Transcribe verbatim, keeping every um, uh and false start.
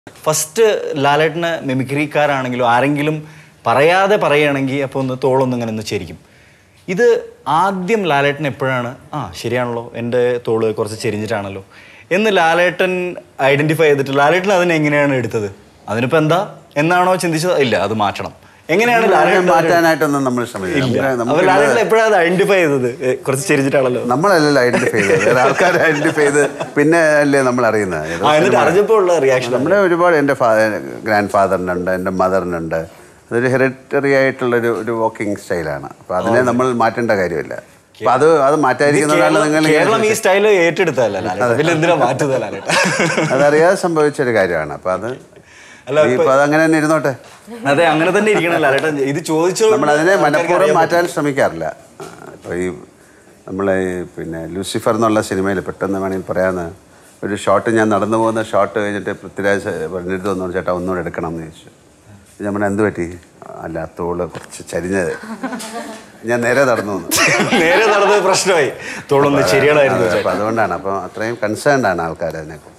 First ലാലേട്ടന് മിമിക്രിക്കാരാണെങ്കിലും ആരെങ്കിലും പറയാതെ പറയുകയാണെങ്കിൽ അപ്പോൾ ഒന്ന് തോളൊന്നും ഇങ്ങനെ ഒന്ന് ചെരിക്കും. ഇത് ആദ്യം ലാലേട്ടൻ എപ്പോഴാണ് ആ ശരിയാണല്ലോ എൻ്റെ തോള് കുറച്ച് ചെരിഞ്ഞിട്ടാണല്ലോ എന്ന് ലാലേട്ടൻ ഐഡൻറ്റിഫൈ ചെയ്തിട്ട് ലാലേട്ടൻ അതിനെ എങ്ങനെയാണ് എടുത്തത്? അതിനിപ്പോൾ എന്താ എന്നാണോ ചിന്തിച്ചത്? ഇല്ല, അത് മാറ്റണം. എങ്ങനെയാണ് ലാലേട്ടൻ മാറ്റാനായിട്ടൊന്നും നമ്മൾ ശ്രമിക്കില്ല. ലാലേട്ടൻ എപ്പോഴാണ് അത് ഐഡന്റിഫൈ ചെയ്തത്? കുറച്ച് ചെരിഞ്ഞിട്ടാണല്ലോ. നമ്മളല്ലല്ലോ ഐഡന്റിഫൈ ചെയ്തത്, ആൾക്കാർ ഐഡന്റിഫൈ ചെയ്ത് പിന്നെ അല്ലേ നമ്മൾ അറിയുന്നത്. അറിഞ്ഞപ്പോൾ ഉള്ള റിയാക്ഷൻ നമ്മുടെ ഒരുപാട് എൻ്റെ ഫാദർ ഗ്രാൻഡ് ഫാദറിനുണ്ട്, എൻ്റെ മദറിനുണ്ട്. അതൊരു ഹെറിറ്ററി ആയിട്ടുള്ളൊരു ഒരു വാക്കിംഗ് സ്റ്റൈലാണ്. അപ്പോൾ അതിനെ നമ്മൾ മാറ്റേണ്ട കാര്യമില്ല. അപ്പോൾ അത് അത് മാറ്റാതിരിക്കുന്നതാണ് നിങ്ങൾ. കേരളം ഈ സ്റ്റൈൽ ഏറ്റെടുത്തതല്ല, അതറിയാതെ സംഭവിച്ചൊരു കാര്യമാണ്. അപ്പോൾ അത് അതങ്ങനെ തന്നെ ഇരുന്നോട്ടെ. അതെ, അങ്ങനെ തന്നെ ഇരിക്കണം. ഇത് ചോദിച്ചു നമ്മൾ അതിനെ മനഃപൂർവ്വം മാറ്റാൻ ശ്രമിക്കാറില്ല. ഇപ്പോൾ ഈ നമ്മളെ പിന്നെ ലൂസിഫർ എന്നുള്ള സിനിമയിൽ പെട്ടെന്ന് വേണമെങ്കിൽ പറയാമെന്ന് ഒരു ഷോട്ട്, ഞാൻ നടന്നു പോകുന്ന ഷോട്ട് കഴിഞ്ഞിട്ട് പൃഥ്വിരാജ് പറഞ്ഞിട്ട് വന്നോട് ചേട്ടാ ഒന്നുകൂടെ എടുക്കണം എന്ന് ചോദിച്ചു. നമ്മൾ എന്ത് പറ്റി? അല്ല, തോള് കുറച്ച് ചരിഞ്ഞത്. ഞാൻ നേരെ നടന്നു വന്നു. നേരെ നടന്നത് പ്രശ്നമായി, തോളൊന്ന് ശരിയാണായിരുന്നു. അപ്പോൾ അതുകൊണ്ടാണ്. അപ്പോൾ അത്രയും കൺസേൺഡ് ആണ് ആൾക്കാർ അതിനെ.